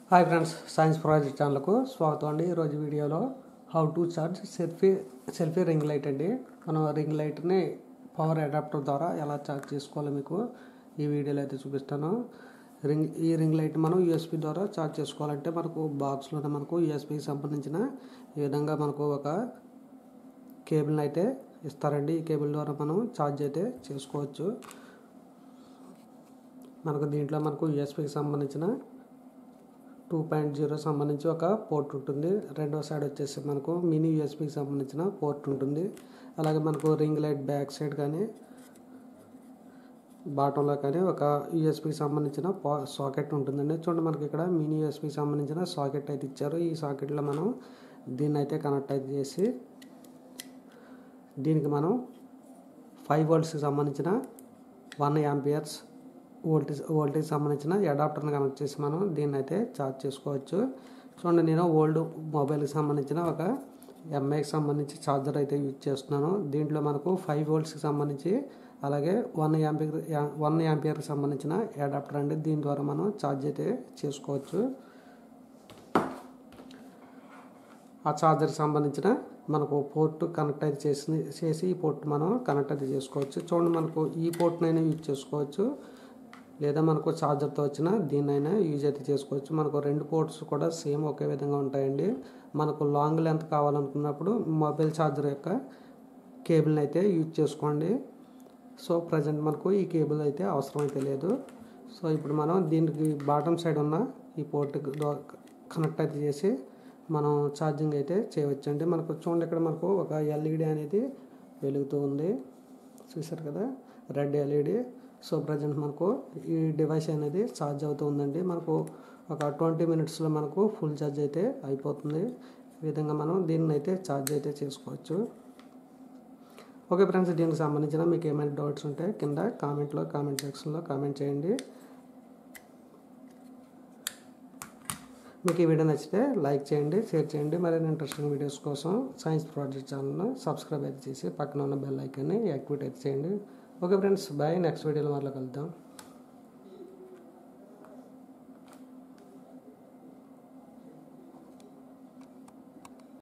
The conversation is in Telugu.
హాయ్ ఫ్రెండ్స్, సైన్స్ ప్రాజెక్ట్ ఛానల్కు స్వాగతం అండి. ఈరోజు వీడియోలో how to charge selfie ring light అండి. మనం రింగ్ లైట్ని పవర్ అడాప్టర్ ద్వారా ఎలా చార్జ్ చేసుకోవాలో మీకు ఈ వీడియోలో అయితే చూపిస్తాను. ఈ రింగ్ లైట్ మనం యూఎస్బీ ద్వారా చార్జ్ చేసుకోవాలంటే మనకు బాక్స్లోనే మనకు యూఎస్బీకి సంబంధించిన ఈ విధంగా మనకు ఒక కేబుల్ని అయితే ఇస్తారండి. ఈ కేబుల్ ద్వారా మనం ఛార్జ్ అయితే చేసుకోవచ్చు. మనకు దీంట్లో మనకు యూఎస్బీకి సంబంధించిన 2.0 సంబంధించి ఒక పోర్ట్ ఉంటుంది. రెండో సైడ్ వచ్చేసి మనకు మినీ యూఎస్బీకి సంబంధించిన పోర్ట్ ఉంటుంది. అలాగే మనకు రింగ్ లైట్ బ్యాక్ సైడ్ కానీ బాటంలో కానీ ఒక యూఎస్బీకి సంబంధించిన సాకెట్ ఉంటుందండి. చూడండి, మనకి ఇక్కడ మినీ యూఎస్బీకి సంబంధించిన సాకెట్ అయితే ఇచ్చారు. ఈ సాకెట్లో మనం దీన్ని అయితే కనెక్ట్ అయితే చేసి దీనికి మనం 5 వోల్ట్స్కి సంబంధించిన 1 యాంపియర్స్ వోల్టేజ్ సంబంధించిన అడాప్టర్ని కనెక్ట్ చేసి మనం దీన్ని అయితే ఛార్జ్ చేసుకోవచ్చు. చూడండి, నేను ఓల్డ్ మొబైల్కి సంబంధించిన ఒక ఎంఐకి సంబంధించి ఛార్జర్ అయితే యూజ్ చేస్తున్నాను. దీంట్లో మనకు 5 వోల్ట్స్కి సంబంధించి అలాగే 1 యాంపియర్కి సంబంధించిన అడాప్టర్ అండి. దీని ద్వారా మనం ఛార్జ్ అయితే చేసుకోవచ్చు. ఆ ఛార్జర్కి సంబంధించిన మనకు పోర్ట్ కనెక్ట్ అయితే చేసి ఈ పోర్ట్ మనం కనెక్ట్ అయితే చేసుకోవచ్చు. చూడండి, మనకు ఈ పోర్ట్నైనా యూజ్ చేసుకోవచ్చు, లేదా మనకు ఛార్జర్తో వచ్చిన దీన్నైనా యూజ్ అయితే చేసుకోవచ్చు. మనకు 2 పోర్ట్స్ కూడా సేమ్ ఒకే విధంగా ఉంటాయండి. మనకు లాంగ్ లెంత్ కావాలనుకున్నప్పుడు మొబైల్ ఛార్జర్ యొక్క కేబుల్ని అయితే యూజ్ చేసుకోండి. సో ప్రజెంట్ మనకు ఈ కేబుల్ అయితే అవసరం అయితే లేదు. సో ఇప్పుడు మనం దీనికి బాటమ్ సైడ్ ఉన్న ఈ పోర్ట్ కనెక్ట్ అయితే చేసి మనం ఛార్జింగ్ అయితే చేయవచ్చండి. మనకు చూడండి, ఇక్కడ మనకు ఒక ఎల్ఈడి అనేది వెలుగుతూ ఉంది, చూసారు కదా, రెడ్ ఎల్ఈడి. సో ప్రజెంట్ మనకు ఈ డివైస్ అనేది ఛార్జ్ అవుతూ ఉందండి. మనకు ఒక 20 మినిట్స్లో మనకు ఫుల్ ఛార్జ్ అయితే అయిపోతుంది. ఈ విధంగా మనం దీన్ని అయితే ఛార్జ్ అయితే చేసుకోవచ్చు. ఓకే ఫ్రెండ్స్, దీనికి సంబంధించిన మీకు ఏమైనా డౌట్స్ ఉంటే కింద కామెంట్ సెక్షన్లో కామెంట్ చేయండి. మీకు ఈ వీడియో నచ్చితే లైక్ చేయండి, షేర్ చేయండి. మరిన్ని ఇంట్రెస్టింగ్ వీడియోస్ కోసం సైన్స్ ప్రాజెక్ట్ ఛానల్ను సబ్స్క్రైబ్ అయితే చేసి పక్కన ఉన్న బెల్ ఐకాన్ని యాక్టివేట్ అయితే చేయండి. Okay friends, bye. నెక్స్ట్ వీడియోలో మళ్ళీ కలుద్దాం.